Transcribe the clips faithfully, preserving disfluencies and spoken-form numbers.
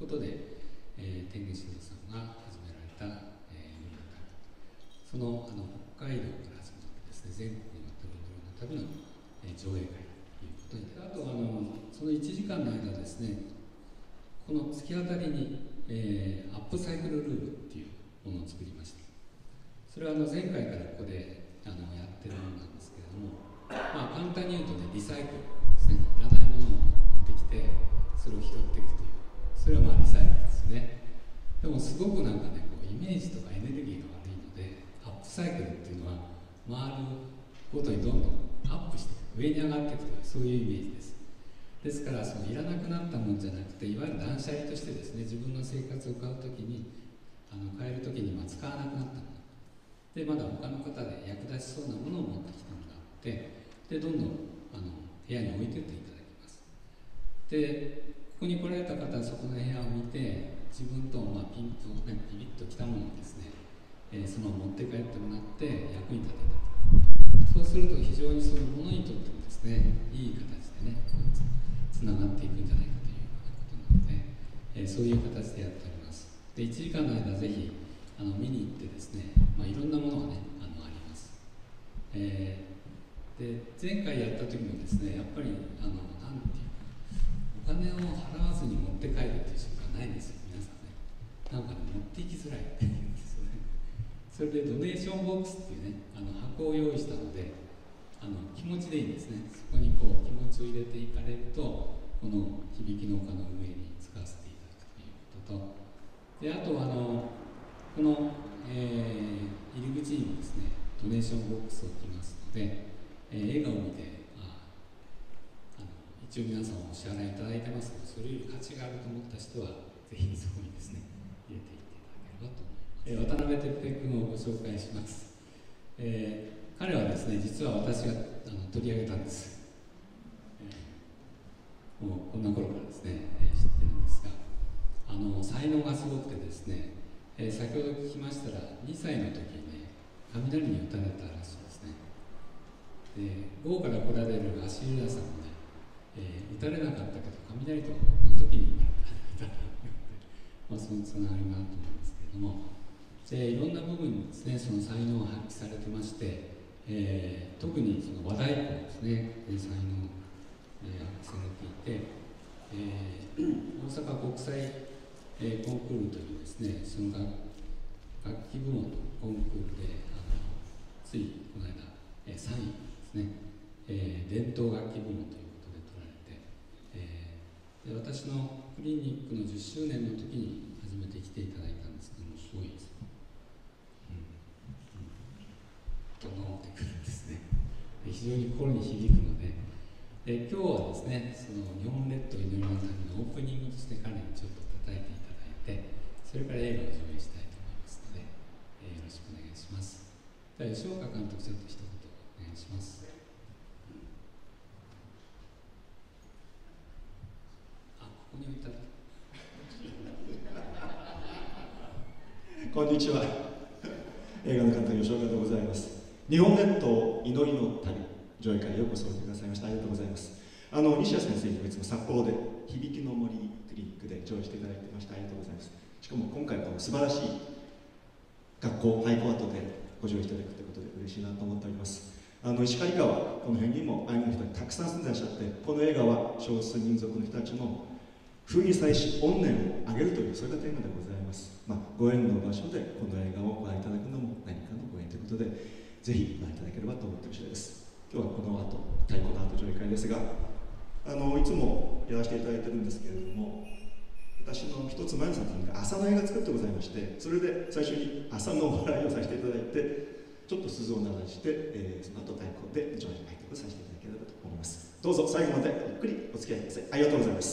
ことで、えー、天元神道さんが始められた、えー、祈りの旅、そのあの北海道から始まってですね、全国にわたる祈りの旅の、えー、上映会ということで、あとあのそのいちじかんの間ですね、この突き当たりに、えー、アップサイクルルールっていうものを作りました。それはあの前回からここであのやってるものなんですけれども、まあ、簡単に言うとね、リサイクルですね。いらないものを持ってきて、それを拾っていくという、それはまあリサイクルですね。でもすごくなんかね、こうイメージとかエネルギーが悪いので、アップサイクルっていうのは回るごとにどんどんアップして上に上がっていくという、そういうイメージです。ですから、そのいらなくなったものじゃなくて、いわゆる断捨離としてですね、自分の生活を変うときに、あの変えるときにまあ使わなくなったもので、まだ他の方で役立ちそうなものを持ってきてもらって、でどんどんあの部屋に置いてっていただきます。で、ここに来られた方はそこの部屋を見て、自分と、まあ、ピンと、ね、ピリッときたものをですね、えー、その持って帰ってもらって役に立てたと。そうすると非常にそのものにとってもですね、いい形でね、つながっていくんじゃないかというようなことなので、えー、そういう形でやっております。で、いちじかんの間ぜひあの見に行ってですね、まあ、いろんなものがね、あのあります。えー、で、前回やった時もですね、やっぱりあのなんていうか、お金を払わずに持って帰るという瞬間ないんですよ、皆さんね。なんか、ね、持っていきづらいって言うんですよね。それでドネーションボックスっていうね、あの箱を用意したので、あの気持ちでいいんですね。そこにこう気持ちを入れていかれると、この響きの丘の上に使わせていただくということと、であとあのこの、えー、入り口にもですね、ドネーションボックスを置きますので、えー、笑顔を見て、ああの一応皆さんお支払いいただいてますので、それより価値があると思った人はぜひそこにですね、入れていっていただければと思います。えー、渡辺哲平君をご紹介します。えー彼はですね、実は私があの取り上げたんです、えー、もうこんな頃からですね、えー、知ってるんですが、あの才能がすごくてですね、えー、先ほど聞きましたらにさいの時にね、雷に打たれたらしいですね。で、午後から来られる足湯屋さんもね、えー、打たれなかったけど雷との時に打たれたので、まあ、そのつながりがあると思うんですけれども、でいろんな部分にですね、その才能を発揮されてまして、えー、特にその和太鼓ですね、才能を、えー、発揮されていて、えー、大阪国際、えー、コンクールというですね、その楽楽器部門のコンクールであのついこの間、えー、さんいですね、えー、伝統楽器部門ということで取られて、えー、で私のクリニックのじゅっしゅうねんの時に初めて来ていただいたんですけども、すごいです。整ってくるんですね。で非常に心に響くので、で今日はですね、その日本列島祈りの旅のオープニングとして彼にちょっと叩いていただいて、それから映画を上映したいと思いますので、えー、よろしくお願いします。では吉岡監督、ちょっと一言お願いします。あ、ここに置いた。 こんにちは。映画の監督吉岡でございます。日本列島祈りの旅上映会へようこそおいてくださいました。ありがとうございます。あの西谷先生にいつも札幌で響きの森クリニックで上映していただいてました。ありがとうございます。しかも今回この素晴らしい学校ハイコアートでご上映いただくということで嬉しいなと思っております。あの石狩川、この辺にもアイヌの人がたくさん住んでいらっしゃって、この映画は少数民族の人たちの風に際し怨念を上げるという、そういったテーマでございます。まあ、ご縁の場所でこの映画をご覧いただくのも何かのご縁ということで、ぜひご覧いただければと思っている次第です。今日はこの後、太鼓の後上映会ですが、あのいつもやらせていただいてるんですけれども、私の一つ前の作品が朝の映画作ってございまして、それで最初に朝のお笑いをさせていただいて、ちょっと鈴を鳴らして、えー、その後太鼓で上映会をさせていただければと思います。どうぞ最後までゆっくりお付き合いください。ありがとうございます。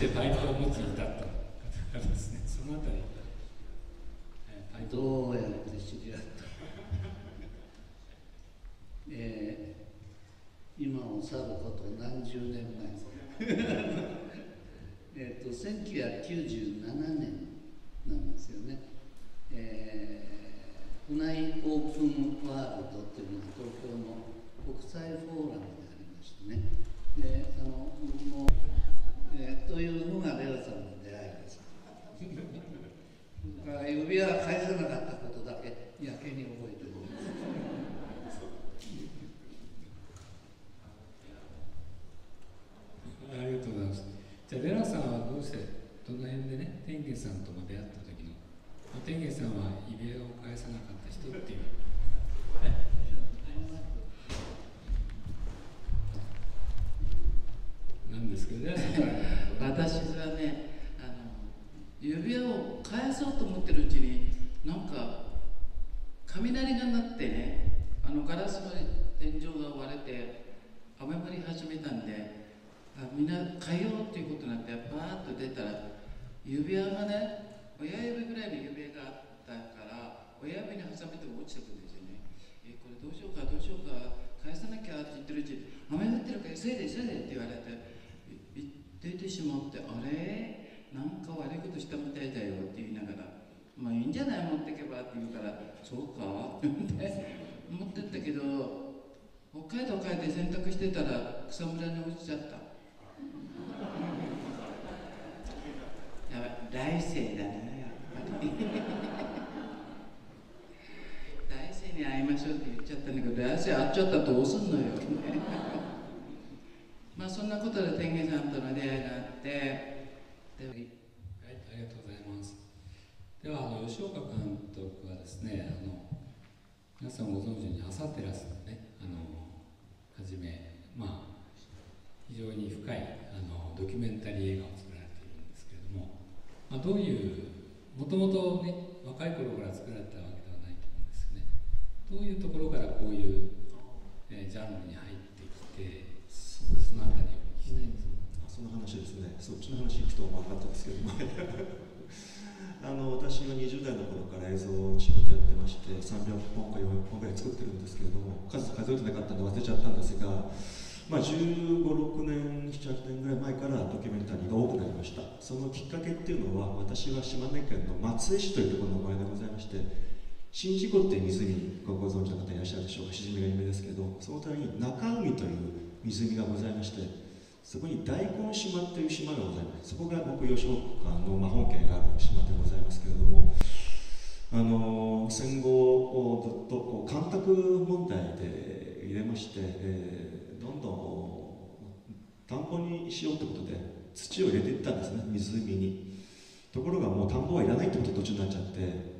してパイプを持つに至ったのかですね、そのあたり、えー、パイプどうやって知り合った、えー、今を去ること何十年前えっとせんきゅうひゃくきゅうじゅうななねんなんですよね。えー、船井オープンワールドっていうのが東京の国際フォーラムでありましてね。で、あの僕も、えー、というのがレオさんの出会いです。指輪返さなかったことだけやけに覚えております。 ありがとうございます。じゃあレラさんはどうしてどの辺でね天元さんとも出会った時の天元さんは指輪を返さなかった人っていうなんですけど、レラさんから私はね、あの指輪を返そうと思ってるうちになんか雷が鳴ってね、あのガラスの天井が割れて雨降り始めたんで、あみんな変えようっていうことになってバーッと出たら指輪がね、親指ぐらいの指輪があったから親指に挟めて落ちてくるんですよね。えこれどうしようかどうしようか返さなきゃって言ってるうちに雨降ってるから急いで急いでって言われて出てしまって、あれなんか悪いことしたみたいだよって言いながら、まあいいんじゃない持ってけばって言うから、そうかって持ってったけど、北海道帰って洗濯してたら草むらに落ちちゃった。やばい、来世だな、やっぱり来世に会いましょうって言っちゃったんだけど、来世会っちゃったらどうすんのよまあそんなことで天元さんとの出会いがあって、では、はい、 ありがとうございます。では、あの吉岡監督はですね、あの皆さんご存知にアサテラスのね、あのはじめ、まあ非常に深いあのドキュメンタリー映画を作られているんですけれども、まあ、どういうもともとね若い頃から作られたわけではないと思うんですよね。どういうところからこういう、えー、ジャンルに入ってきて、そのあたりをお聞きしたいんです。 その話ですね、そっちの話聞くと分かったんですけどもあの私はにじゅう代の頃から映像の仕事やってまして、さんびゃっぽんかよんひゃっぽんぐらい作ってるんですけれども、数数えてなかったので忘れちゃったんですが、まあ、じゅうご、ろくねん、なな、はちねんぐらい前からドキュメンタリーが多くなりました。そのきっかけっていうのは、私は島根県の松江市というところの生まれでございまして、宍道湖っていう湖、ご存知の方いらっしゃるでしょうか。しじみが有名ですけど、そのために中海という湖がございまして、そこに大根島という島がございます。そこが僕吉岡の、まあ、本家がある島でございますけれども、あの戦後をずっとこう干拓問題で入れまして、えー、どんどん田んぼにしようということで土を入れていったんですね、湖に。ところがもう田んぼはいらないってことで途中になっちゃって、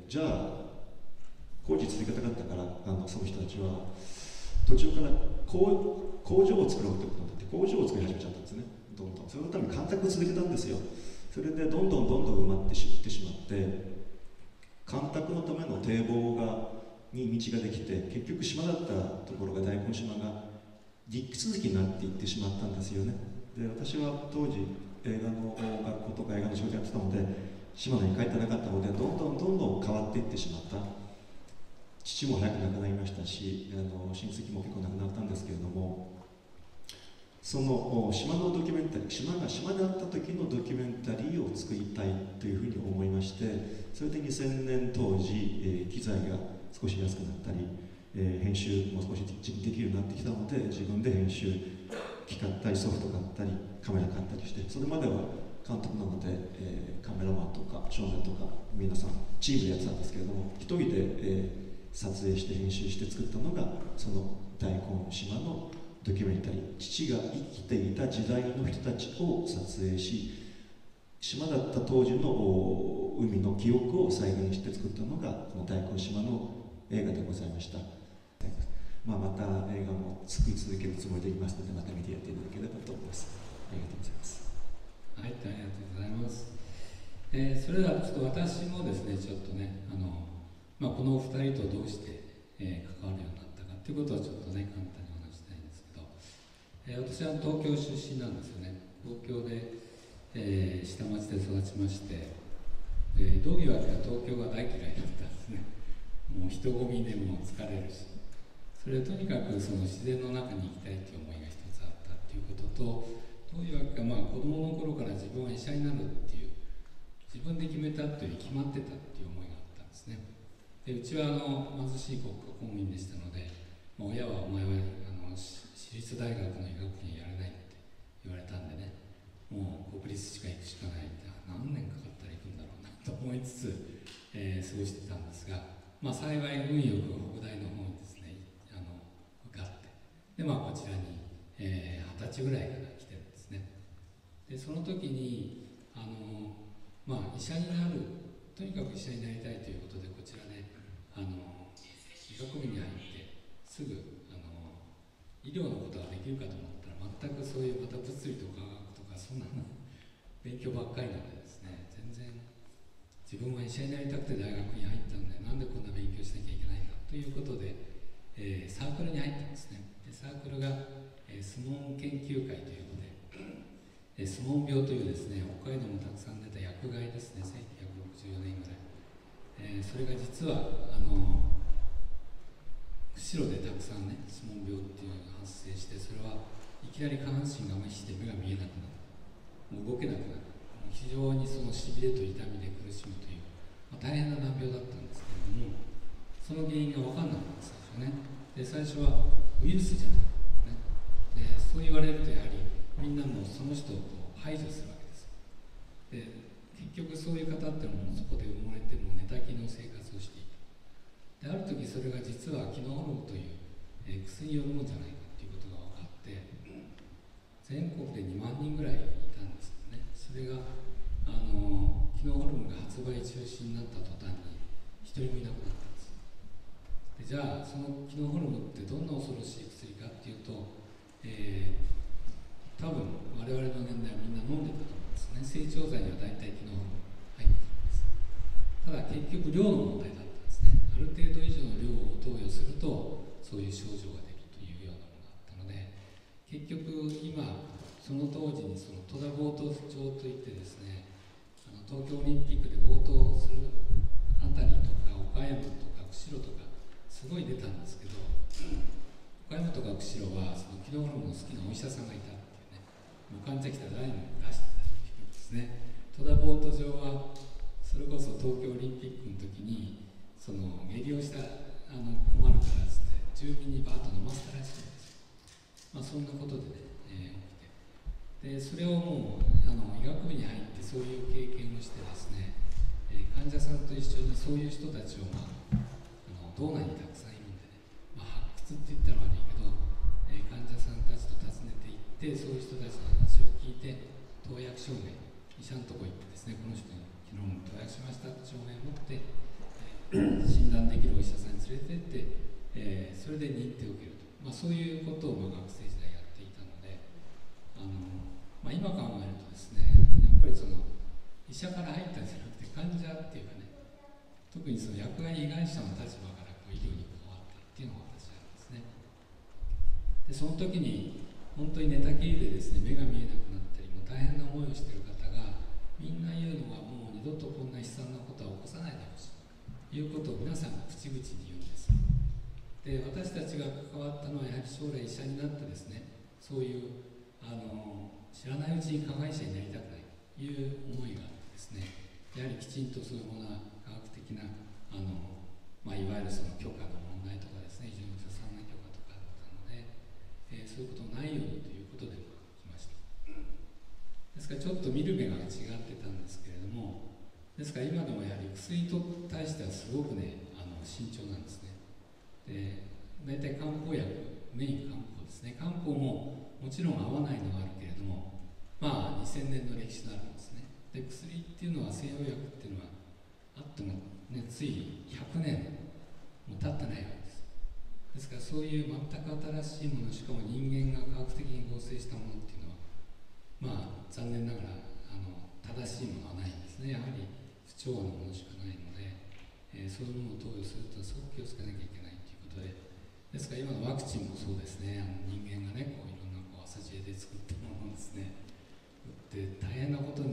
じゃあ工事続けたかったから、あのその人たちは途中から工工場を作ろうということになって工場を作り始めちゃったんですね。どんどんそのために干拓を続けたんですよ。それでどんどんどんどん埋まってしってしまって、干拓のための堤防がに道ができて、結局島だったところが大根島が陸続きになっていってしまったんですよね。で私は当時映画の学校とか映画の仕事やってたので、島根に帰ってなかったので、どんどんどんどん変わっていってしまった。父も早く亡くなりましたし、あの親戚も結構亡くなったんですけれども、その島のドキュメンタリー、島が島であった時のドキュメンタリーを作りたいというふうに思いまして、それでにせんねん当時、えー、機材が少し安くなったり、えー、編集も少しできるようになってきたので、自分で編集機買ったりソフト買ったりカメラ買ったりして、それまでは監督なので、えー、カメラマンとか照明とか皆さんチームでやってたんですけれども、一人で、えー、撮影して編集して作ったのがその大根島のドキュメンタリー。父が生きていた時代の人たちを撮影し、島だった当時の海の記憶を再現して作ったのがこの大根島の映画でございました。まあ、また映画も作り続けるつもりでいますので、また見てやっていただければと思います。ありがとうございます。 はい、ありがとうございます。えー、それではちょっと私もですね、ちょっとね、あの、まあ、このお二人とどうして、えー、関わるようになったかということをちょっとね、簡単にお話したいんですけど、えー、私は東京出身なんですよね。東京で、 えー、下町で育ちまして、で道義は東京が大嫌いだったんですね。もう人混みでも疲れるし、それはとにかくその自然の中に行きたいという思いが一つあったっていうことと、道義はまあ子供の頃から自分は医者になるっていう、自分で決めたという決まってたっていう思いがあったんですね。でうちはあの貧しい国家公務員でしたので、まあ、親はお前はあの私立大学の医学部にやれないって言われたんでね、もう国立しか行くしかないって、何年かかったら行くんだろうなと思いつつ、えー、過ごしてたんですが、まあ、幸い運よく北大の方にですね、あの受かって、で、まあ、こちらに二十、えー、歳ぐらいから来てるんですね。でその時にあの、まあ、医者になる、とにかく医者になりたいということで、こちらであの医学部に入ってすぐあの医療のことができるかと思ったら、全くそういうまた物理とか科学とかそんな勉強ばっかりなんでですね、全然自分は医者になりたくて大学に入ったんで、なんでこんな勉強しなきゃいけないんだということで、えー、サークルに入ったんですね。でサークルが、えー、相撲研究会というので、えー、相撲病というですね、北海道もたくさん出た薬害ですね、せんきゅうひゃくろくじゅうよねんぐらい、えー、それが実はあの釧路でたくさんね、相撲病っていうのが発生して、それはいきなり下半身が麻痺して目が見えなくなる、もう動けなくなる、非常にそのしびれと痛みで苦しむという、まあ、大変な難病だったんですけれども、その原因が分かんなかったんです、最初ね。で最初はウイルスじゃない、ね、でそう言われると、やはりみんなもその人をこう排除するわけです。で結局そういう方っていうのもそこで埋もれて、もう寝たきりの生活をしていた。である時それが実はキノホルムという、えー、薬によるものじゃないかということが分かって、全国でにまんにんぐらいいたんですよね。それがあのキノホルムが発売中止になった途端に一人もいなくなったんです。でじゃあそのキノホルムってどんな恐ろしい薬かっていうと、えー、多分我々の年代はみんな飲んでたと思うんですね。成長剤には大体キノホルム入ってるんです。ただ結局量の問題だったんですね。ある程度以上の量を投与するとそういう症状が出るというようなものがあったので、結局今その当時にその戸田強盗町といってですね、あの東京オリンピックで強盗をするあたりとか岡山とか釧路とかすごい出たんですけど、岡山とか釧路はそのキノホルムの好きなお医者さんがいたっていうね、もう患者来たら誰にも出してたっていうんですね。戸田ボート場はそれこそ東京オリンピックの時にその下痢をしたあの困るからですね、住民にバーッと飲ませたらしいんですよ。まあそんなことでね、えーでそれをもうあの医学部に入ってそういう経験をしてですね、えー、患者さんと一緒にそういう人たちを、まあ、あの道内にたくさんいるんでね、まあ、発掘って言ったら悪いけど、えー、患者さんたちと訪ねていって、そういう人たちの話を聞いて、投薬証明、医者のとこ行ってですね、この人に昨日も投薬しましたって証明を持って、えー、診断できるお医者さんに連れてって、えー、それで認定を受けると、まあ、そういうことをまあ学生時代やっていたので、あのまあ、今考えるとですね、やっぱりその医者から入ったんじゃなくて患者っていうかね、特にその薬害被害者の立場からこう医療に関わったっていうのが私なんですね。でその時に本当に寝たきりでですね、目が見えなくなったり、もう大変な思いをしている方がみんな言うのは、もう二度とこんな悲惨なことは起こさないでほしいということを皆さんが口々に言うんです。で私たちが関わったのは、やはり将来医者になってですね、そういうあの知らないうちに加害者になりたくないという思いがあってですね、やはりきちんとそういうものは科学的なあの、まあ、いわゆるその許可の問題とかですね、非常にずさんな許可とかあったので、えー、そういうことないようにということで来ました。ですからちょっと見る目が違ってたんですけれども、ですから今でもやはり薬と対してはすごくね、あの慎重なんですね。で大体漢方薬、メイン漢方ですね。漢方ももちろん合わないのはあるけれども、まあにせんねんの歴史のあるんですね。で薬っていうのは、西洋薬っていうのはあっても、ね、ついひゃくねんも経ってないわけです。ですからそういう全く新しいもの、しかも人間が科学的に合成したものっていうのは、まあ残念ながらあの正しいものはないんですね。やはり不調和なものしかないので、えー、そういうものを投与するというのはすごく気をつけなきゃいけないということで、ですから今のワクチンもそうですね、あの人間がね、こういろんなこう朝知恵で作ったものをですね、で大変なことに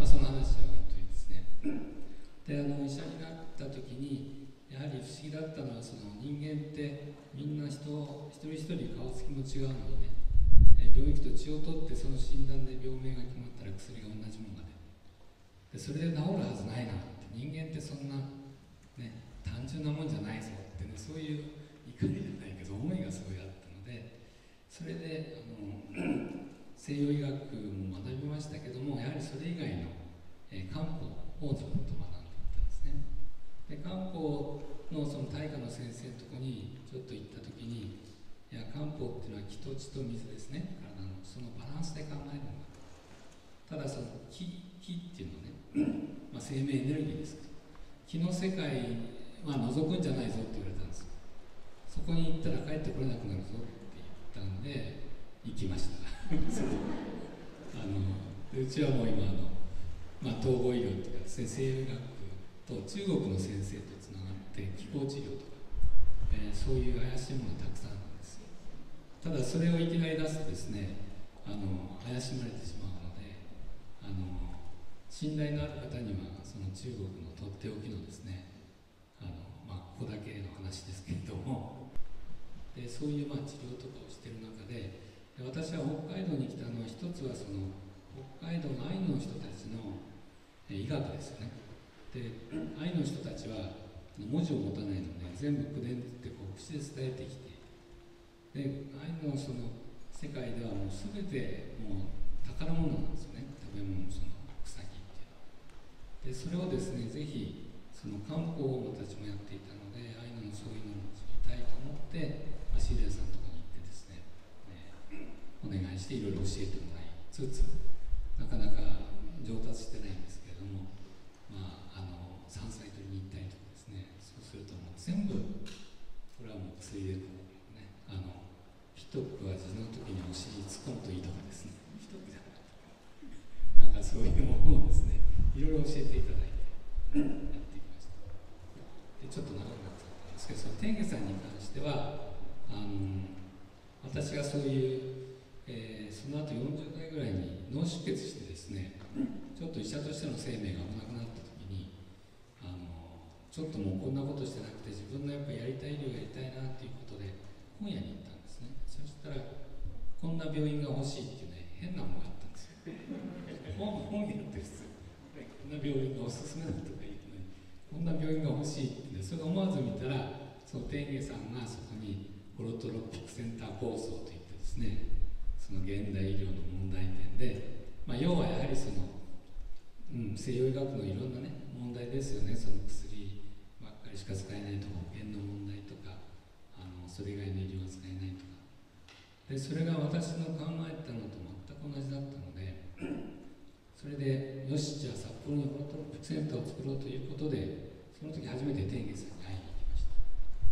その話は置いといてですね。で、あの医者になった時にやはり不思議だったのは、その人間ってみんな人一人一人顔つきも違うのにね、え病院行くと血を取ってその診断で病名が決まったら薬が同じものが出る。でそれで治るはずないなって、人間ってそんな、ね、単純なもんじゃないぞってね、そういう怒りじゃないけど思いがすごいあったので、それであの西洋医学も学びましたけども、やはりそれ以外の、えー、漢方をずっと学んでいったんですね。で漢方のその大家の先生のところにちょっと行った時に、いや漢方っていうのは気と血と水ですね、体のそのバランスで考えるのだ。ただその気、気っていうのはね、まあ、生命エネルギーですけど、気の世界は覗くんじゃないぞって言われたんですよ。そこに行ったら帰ってこれなくなるぞって言ったんで行きましたあのでうちはもう今あの、まあ、統合医療というかですね、西洋医学と中国の先生とつながって気候治療とか、えー、そういう怪しいものがたくさんあるんですよ。ただそれをいきなり出すとですね、あの怪しまれてしまうので、あの信頼のある方にはその中国のとっておきのですね、あの、まあ、ここだけの話ですけれども、でそういうまあ治療とかをしている中で、で私は北海道に来たのは、一つはその北海道のアイヌの人たちの、えー、医学ですよね。でアイヌの人たちは文字を持たないので全部口伝ってこう口で伝えてきて、でアイヌのその世界ではもう全てもう宝物なんですよね、食べ物、その草木っていうのは。でそれをですね、ぜひその漢方を私もやっていたので、アイヌのそういうのを知りたいと思ってシリアさんのところに行ってですね、ねお願いしていろいろ教えてもらいつつ、なかなか上達してないんですけれども、まあ、あの山菜取りに行ったりとかですね、そうするともう全部これはもう薬でこうね、あのピトックは自分の時にお尻に突っ込むといいとかですね、ピトックじゃなくてなんかそういうものをですね、いろいろ教えていただいてやってきました。でちょっと長くなっちゃったんですけど、その天下さんに関してはあの私がそういう、えー、その後よんじゅっかいぐらいに脳出血してですね、ちょっと医者としての生命が危なくなった時に、あのちょっともうこんなことしてなくて、自分のやっぱりやりたい医療やりたいなっていうことで本屋に行ったんですね。そしたらこんな病院が欲しいっていうね、変なものがあったんですよ本, 本屋って普通こんな病院がおすすめだとか言うのに、こんな病院が欲しいって、ね、それを思わず見たら、その天下さんがそこにホロトロピックセンター構想といってですね、その現代医療の問題点で、まあ、要はやはりその、うん、西洋医学のいろんなね問題ですよね。その薬ばっかりしか使えないとか、保険の問題とか、あのそれ以外の医療が使えないとかで、それが私の考えたのと全く同じだったので、それでよし、じゃあ札幌にホロトロピックセンターを作ろうということで、その時初めて天下さんに会いに行きました。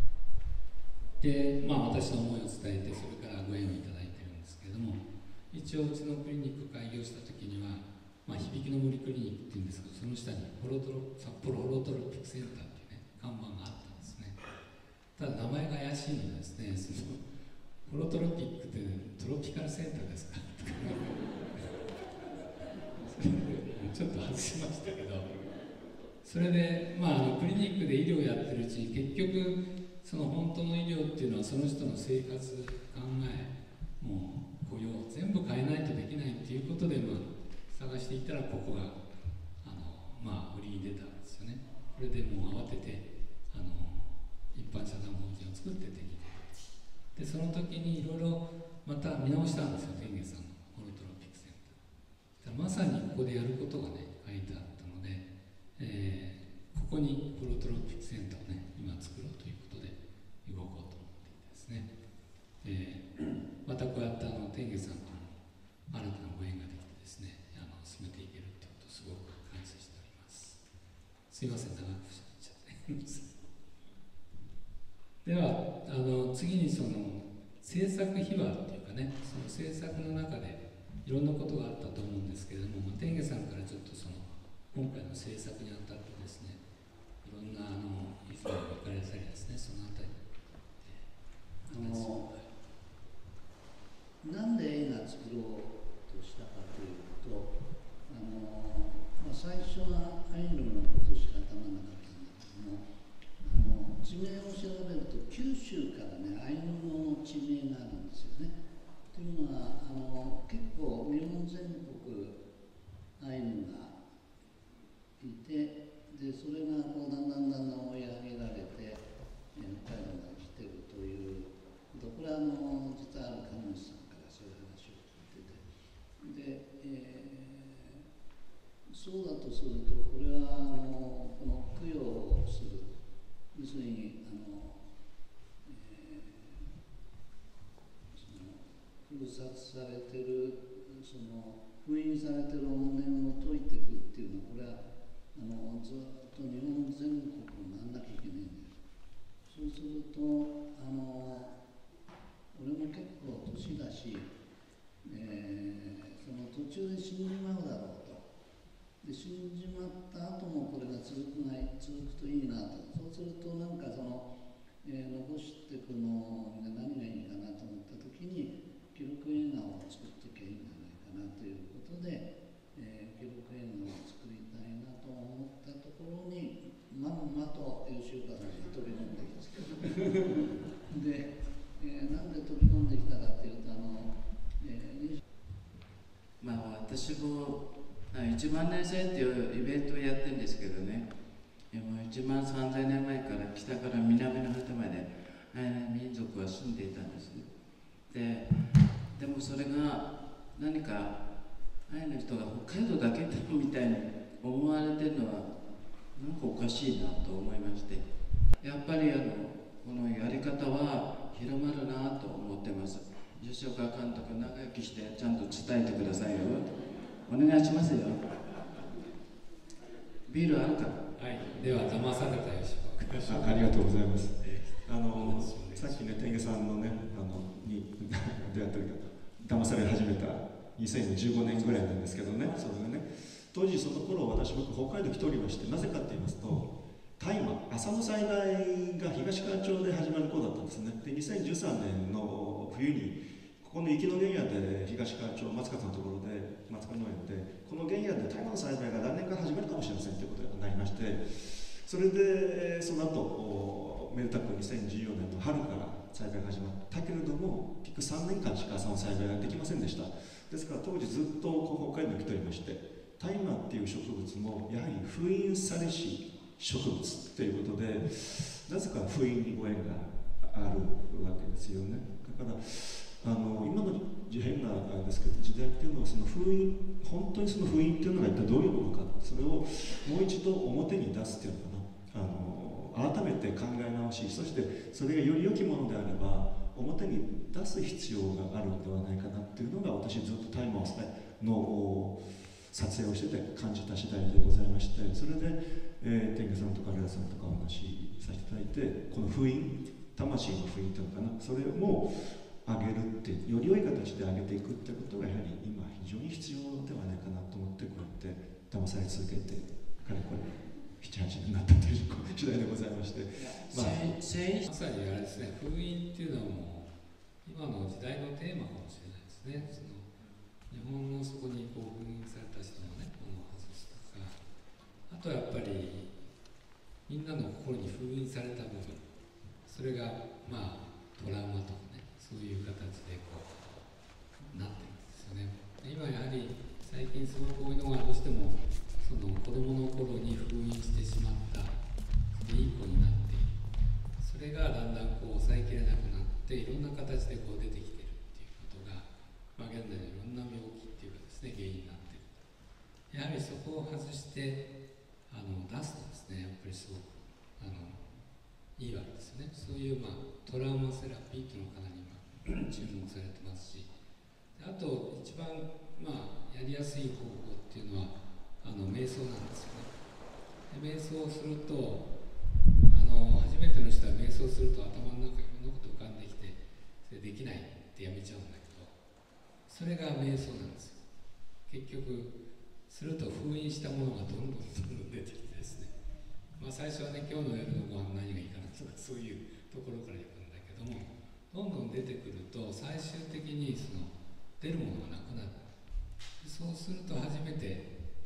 で、まあ私の思いを伝えて、それからご縁をいただいてるんですけれども、一応うちのクリニック開業した時には、まあ、響きの森クリニックっていうんですけど、その下にホロトロ札幌ホロトロピックセンターっていうね看板があったんですね。ただ名前が怪しいのでですね、そのホロトロピックってトロピカルセンターですかとかちょっと外しましたけど、それで、まあ、あのクリニックで医療をやってるうちに、結局その本当の医療っていうのはその人の生活、考え、もう雇用全部変えないとできないっていうことで、まあ、探していったらここがあの、まあ、売りに出たんですよね。これでもう慌ててあの一般社団法人を作ってできて、でその時にいろいろまた見直したんですよ、天下さんのホロトロピックセンター。まさにここでやることがね書いてあったので、えー、ここにホロトロピックセンターをね今作ろうということで動こうと思っていてですね、えー、またこうやってあの天下さんとの新たなご縁ができてですね、あの進めていけるってことをすごく感謝しております。すいません、長くしゃべっちゃってではあの次にその制作秘話っていうかね、その制作の中でいろんなことがあったと思うんですけれども、天下さんからちょっとその今回の制作にあたってですね、いろんなあの意見が分かれたりですね、そのあたりあのなんで映画作ろうとしたかというと、あのまあ、最初はアイヌのことしか頭なかったんだけども、あの地名を調べると九州からねアイヌ語の地名があるんですよね。というのはあの結構日本全国アイヌがいて、でそれがこうだんだんだんだん追い上げられて、えー、北海道まで来てるということ、これはあの実はある神主さんからそういう話を聞いてて、で、えー、そうだとするとこれはあのこの供養をする、要するにあの、えー、その封殺されてる、その封印されてる怨念を解いていくっていうのは、これはあのずっと日本全国を回んなきゃいけないんだよ。そうするとあの俺も結構年だし、えー、その途中で死んじまうだろうと。で死んじまった後もこれが続くない続くといいなと。そうするとなんかその、えー、残していくので何がいいかなと思った時に記録映画を作っていけばいいんじゃないかなということで、えー、記録映画を作りたいなと思ったところにまんまと吉岡さんが飛び込んできてで、えー、なんで飛び込んできたかというとあの、えー、 まあ私もいちまん年生っていうイベントをやってるんですけどね、もういちまんさんぜんねんまえから北から南の果てまでアイヌ民族は住んでいたんですね。で、でもそれが何かアイヌの人が北海道だけだみたいに思われてるのはなんかおかしいなと思いまして、やっぱりあのこのやり方は広まるなと思ってます。吉岡監督、長生きしてちゃんと伝えてくださいよ。お願いしますよ。ビールあるか。 はい、では騙された吉岡。 あ, ありがとうございます。あのさっきね天下さんのねあのに出会った時騙され始めたにせんじゅうごねんぐらいなんですけどね、それがね当時その頃私僕北海道来ておりまして、なぜかと言いますと大麻朝の栽培が東川町で始まる頃だったんですね。でにせんじゅうさんねんの冬にここの雪の原野で東川町松方のところで松川農園でこの原野で大麻の栽培が来年から始まるかもしれませんということになりまして、それでその後めでたくにせんじゅうよねんの春から栽培が始まったけれども結局さんねんかんしか朝の栽培ができませんでした。ですから当時ずっと北海道に来ておりまして、大麻っていう植物もやはり封印されし植物ということで、なぜか封印にご縁があるわけですよね。だからあの今の変なあれですけど時代っていうのはその封印、本当にその封印っていうのが一体どういうものか、それをもう一度表に出すっていうのかな、あの改めて考え直し、そしてそれがより良きものであれば表に出す必要があるのではないかなっていうのが私ずっとタイマーの撮影をしてて感じた次第でございまして、それで、えー、天下さんとかレラさんとかお話しさせていただいて、この封印、魂の封印というのかな、それも上げるって、より良い形で上げていくってことがやはり今非常に必要ではないかなと思って、こうやって騙され続けてかれこれななはちねんになったという次第でございまして、 まあ、まさにあれですね、封印っていうのはもう今の時代のテーマかもしれないですね。その日本のそこにこう封印された人のねものを外すとか、あとはやっぱりみんなの心に封印された部分、それがまあトラウマとかね、そういう形でこうなってるんですよね。今やはり最近すごく多いのがどうしてもその子供の頃に封印してしまったいい子になっている、それがだんだんこう抑えきれなくなっていろんな形でこう出てきているっていうことが、まあ、現代のいろんな病気っていうかですね原因になっている。やはりそこを外してあの出すとですね、やっぱりすごくあのいいわけですよね。そういう、まあ、トラウマセラピーっていうのがかなり今注目されてますし、あと一番、まあ、やりやすい方法っていうのはあの瞑想なんですよね。で瞑想をするとあの初めての人は瞑想すると頭の中にいろんなこと浮かんできてそれできないってやめちゃうんだけど、それが瞑想なんですよ。結局すると封印したものがどんどんどんどん出てきてですね、まあ、最初はね今日の夜のご飯何がいいかなとかそういうところからいくんだけども、どんどん出てくると最終的にその出るものがなくなる。そうすると初めて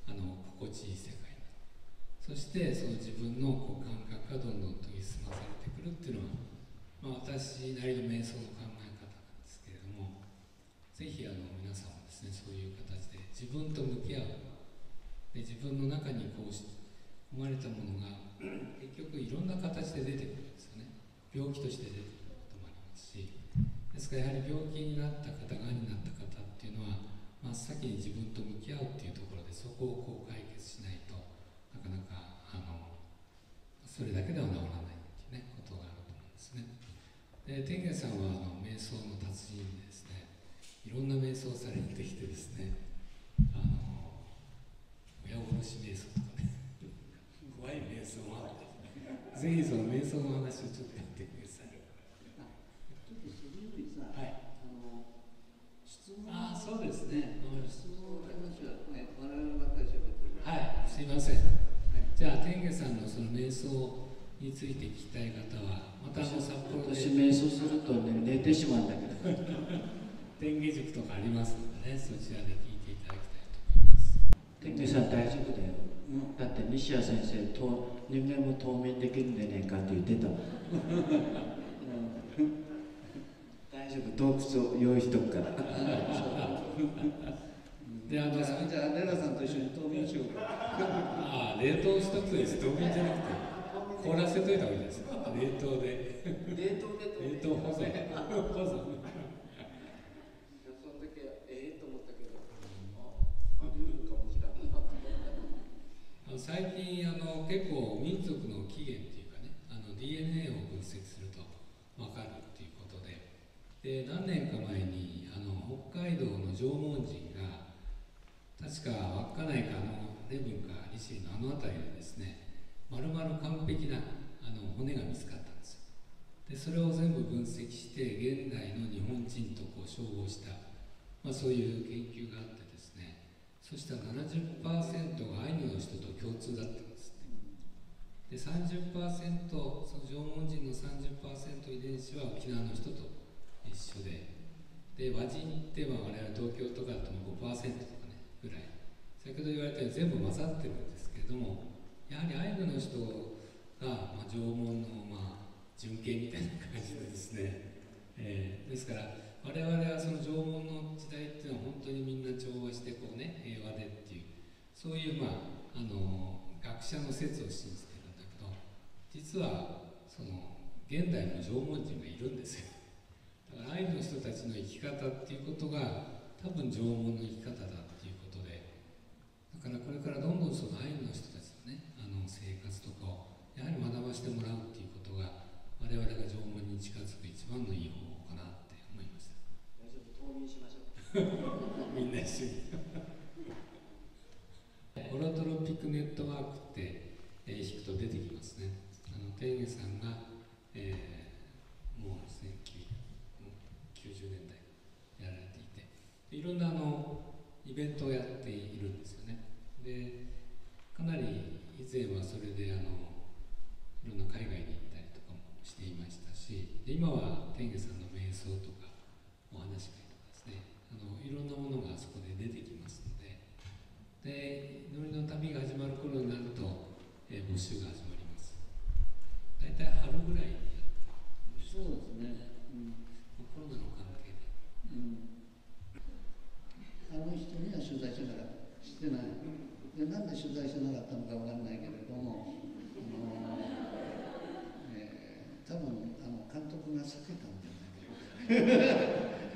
あの心地いい世界に、そしてその自分のこう感覚がどんどん研ぎ澄まされてくるっていうのは、まあ、私なりの瞑想の考え方なんですけれども、ぜひあの皆さんもですね、そういう形で自分と向き合う、で自分の中にこう生まれたものが結局いろんな形で出てくるんですよね。病気として出てくることもありますし、ですからやはり病気になった方、がんになった方っていうのは真っ先に自分と向き合うっていうところで、そこをこう解決しないとなかなかあのそれだけでは治らないっていうねことがあると思うんですね。で天元さんはあの瞑想の達人でですね、いろんな瞑想をされてきてですね、あの親殺し瞑想とかね怖い瞑想もあって、ぜひその瞑想の話をちょっとやってください。 ちょっとそれよりさ、 はい、 あの質問、 ああそうですね、 質問の話は、ね、我々ばっかり喋ってる。 はい、すいません。じゃあ天元さんのその瞑想について聞きたい方はまたあの札幌で私瞑想するとね寝てしまうんだけど天元塾とかありますのでね、そちらで聞いていただきたいと思います。 天狗さん大丈夫だよ、うん、だって西谷先生と人間も冬眠できるんでねえかって言ってたもん大丈夫、洞窟を用意しとくからであのじゃあ、じゃあレラさんと一緒に冬眠しようか。 ああ冷凍しとくとです。冬眠じゃなくて凍らせといた方がいいです。冷凍で冷凍で冷凍保存保存その時はええと思ったけど、あり得るかもしれないあの最近あの結構民族の起源っていうかね、あの ディーエヌエー を分析すると分かるっていうことで、で何年か前にあの北海道の縄文人が確か稚内かあの礼文か利尻のあの辺りでですね、まるまる完璧なあの骨が見つかったんですよ。でそれを全部分析して現代の日本人とこう照合した、まあ、そういう研究があってですね、そしたら ななじゅっパーセント がアイヌの人と共通だったんですって。で さんじゅっパーセント、その縄文人の さんじゅっパーセント 遺伝子は沖縄の人と一緒で、で和人ってまあ我々東京とかだと ごパーセント とかねぐらい、先ほど言われたように全部混ざってるんですけれども、やはりアイヌの人が、まあ、縄文の、まあ、純系みたいな感じでですね、えー、ですから我々はその縄文の時代っていうのは本当にみんな調和してこうね平和でっていう、そういうまああの学者の説を信じてるんだけど、実はその現代の縄文人がいるんですよ。だからアイヌの人たちの生き方っていうことが多分縄文の生き方だっていうことで、だからこれからどんどんそのアイヌの人たちのねあの生活とかをやはり学ばせてもらうっていうことが我々が縄文に近づく一番のいい方法かなって思いました。 大丈夫、冬眠しましょうみんな一緒にホロトロピックネットワークって、えー、引くと出てきますね。あの天元さんが、えー、もうですねきゅうじゅうねんだいやられていて、いろんなあのイベントをやっているんですよね。でかなり以前はそれであのいろんな海外に行ったりとかもしていましたし、で今は天元さんの瞑想とかお話会とかですね、あのいろんなものがそこで出てきますので、で祈りの旅が始まる頃になると、えー、募集が始まります。大体春ぐらいにやる。 そうですね、うん、 コロナの関係で、 うん、あの人には取材しなかった、してない。でなんで取材しなかったのかわからないけれども、あの、えー、多分あの監督が避けたんじゃないか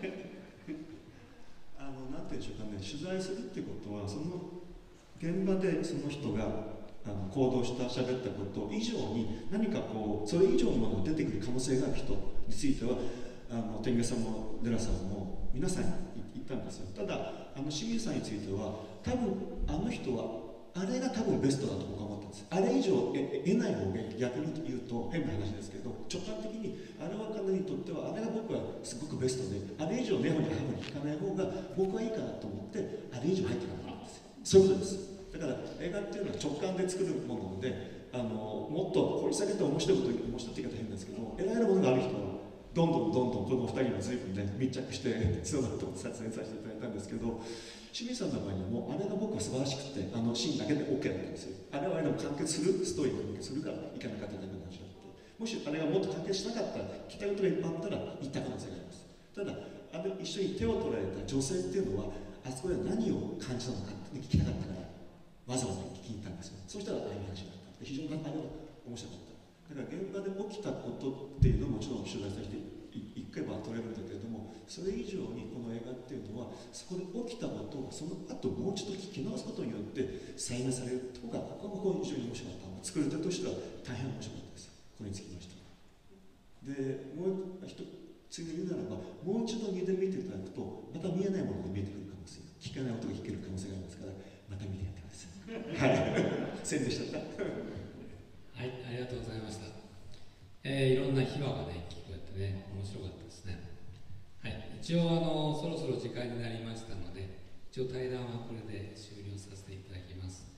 あのなんていうんでしょうかね、取材するってことはその現場でその人があの行動した喋ったこと以上に何かこうそれ以上のものが出てくる可能性がある人についてはあの天狗さんもデラさんも皆さんに言ったんですよ。ただあの清水さんについては多分あの人はあれが多分ベストだと僕は思ったんです。あれ以上得ない方が逆に言うと変な話ですけど、直感的にあれは彼にとってはあれが僕はすごくベストで、あれ以上根掘り葉掘り聞かない方が僕はいいかなと思ってあれ以上入ってなかったんですよ。そういうことです。だから映画っていうのは直感で作るものなので、あのもっと掘り下げて面白いこと面白いって言い方変ですけど、得られるものがある人はどんどんどんどんこのふたりも随分ね密着してその後撮影させていただいたんですけど、清水さんの場合にはもうあれが僕は素晴らしくて、あのシーンだけで OK だったんですよ。あれはあれでも完結するストーリーが完結するから行かなかっただけの話だって、もしあれがもっと完結しなかったら来たことがいっぱいあったら行った可能性があります。ただあれ一緒に手を取られた女性っていうのはあそこで何を感じたのかって聞きたかったからわざわざ聞きに行ったんですよ。そしたらああいう話だった。非常にあれは面白かった。だから現場で起きたことっていうのももちろん取材させていけば取れるんだけれども、それ以上にこの映画っていうのはそこで起きたことをその後もう一度聞き直すことによって再現されるとか、ここが非常に面白かった。作り手としては大変面白かったです。これにつきましては。でもう一次に言うならば、もう一度にで見ていただくとまた見えないものが見えてくる可能性、聞かない音が聞ける可能性がありますから、また見てやってください。はい、宣伝しちゃった。 はい、ありがとうございました。えー、いろんな秘話がね、聞こえてね、面白かったですね。はい、一応あの、そろそろ時間になりましたので、一応対談はこれで終了させていただきます。